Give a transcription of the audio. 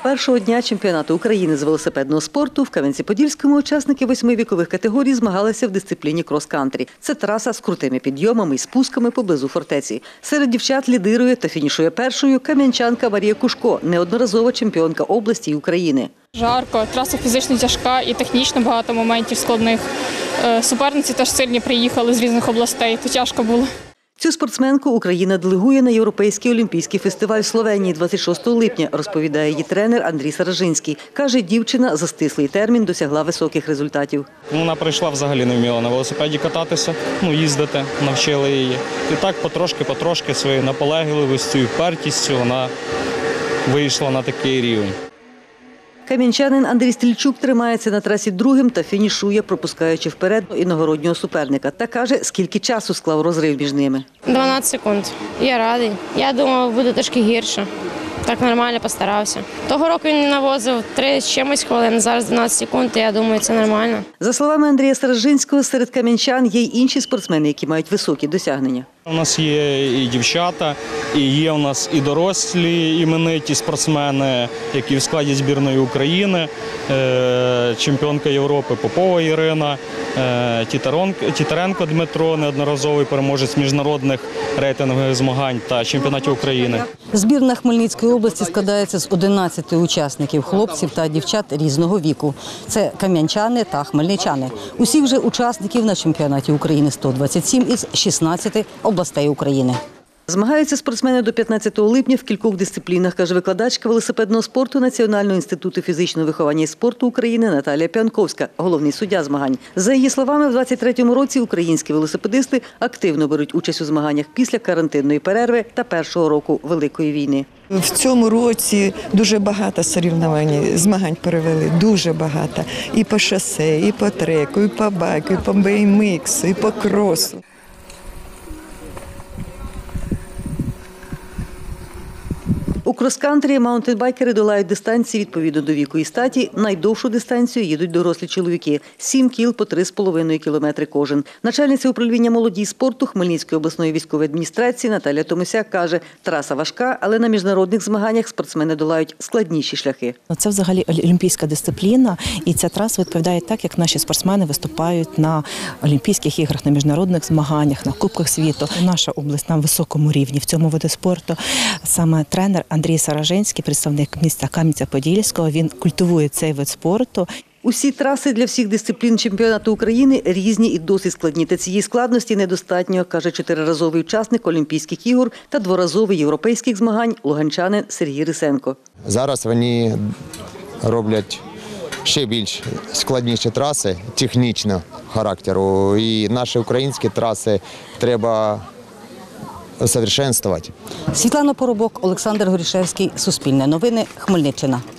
Першого дня чемпіонату України з велосипедного спорту в Кам'янці-Подільському учасники 8 вікових категорій змагалися в дисципліні крос-кантрі. Це траса з крутими підйомами і спусками поблизу фортеці. Серед дівчат лідирує та фінішує першою кам'янчанка Марія Кушко, неодноразова чемпіонка області і України. Жарко, траса фізично тяжка і технічно багато моментів складних. Суперниці теж сильні приїхали з різних областей, то тяжко було. Цю спортсменку Україна делегує на Європейський олімпійський фестиваль в Словенії 26 липня, розповідає її тренер Андрій Саражинський. Каже, дівчина за стислий термін досягла високих результатів. Вона прийшла, взагалі не вміла на велосипеді кататися, їздити, навчили її. І так потрошки своєю наполегливістю і впертістю вона вийшла на такий рівень. Кам'янчанин Андрій Стрільчук тримається на трасі другим та фінішує, пропускаючи вперед іногороднього суперника. Та каже, скільки часу склав розрив між ними. 12 секунд. Я радий. Я думав, буде трошки гірше. Так нормально постарався. Того року він навозив 3 з чимось хвилин, зараз 12 секунд, і я думаю, це нормально. За словами Андрія Саражинського, серед кам'янчан є й інші спортсмени, які мають високі досягнення. У нас є і дівчата, і є у нас і дорослі імениті спортсмени, які в складі збірної України, чемпіонка Європи Попова Ірина, Тітаренко Дмитро, неодноразовий переможець міжнародних рейтингових змагань та чемпіонатів України. Збірна Хмельницької області складається з 11 учасників, хлопців та дівчат різного віку. Це кам'янчани та хмельничани. Усіх же учасників на чемпіонаті України 127 із 16 областей України. Змагаються спортсмени до 15 липня в кількох дисциплінах, каже викладачка велосипедного спорту Національного інституту фізичного виховання і спорту України Наталія П'янковська, головний суддя змагань. За її словами, в 23-му році українські велосипедисти активно беруть участь у змаганнях після карантинної перерви та першого року Великої війни. В цьому році дуже багато соревнувань, змагань перевели, дуже багато. І по шосе, і по треку, і по байку, і по BMX, і по кросу. У крос-кантрі маунтинбайкери долають дистанції відповідно до віку і статі. Найдовшу дистанцію їдуть дорослі чоловіки – 7 кіл по 3,5 кілометри кожен. Начальниця управління молоді і спорту Хмельницької обласної військової адміністрації Наталія Томисяк каже, траса важка, але на міжнародних змаганнях спортсмени долають складніші шляхи. Це взагалі олімпійська дисципліна, і ця траса відповідає так, як наші спортсмени виступають на Олімпійських іграх, на міжнародних змаганнях, на Кубках світу. Наша область на високому рівні в цьому виді спорту. Саме тренер Андрій Саражинський, представник міста Кам'янця-Подільського, він культивує цей вид спорту. Усі траси для всіх дисциплін чемпіонату України різні і досить складні. Та цієї складності недостатньо, каже 4-разовий учасник Олімпійських ігор та 2-разовий європейських змагань луганчанин Сергій Рисенко. Зараз вони роблять ще більш складніші траси технічного характеру. І наші українські траси треба усовершенствувати. Світлана Поробок, Олександр Горішевський, Суспільне новини, Хмельниччина.